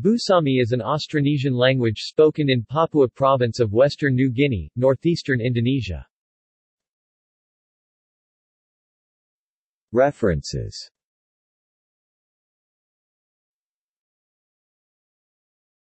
Busami is an Austronesian language spoken in Papua Province of Western New Guinea, northeastern Indonesia. References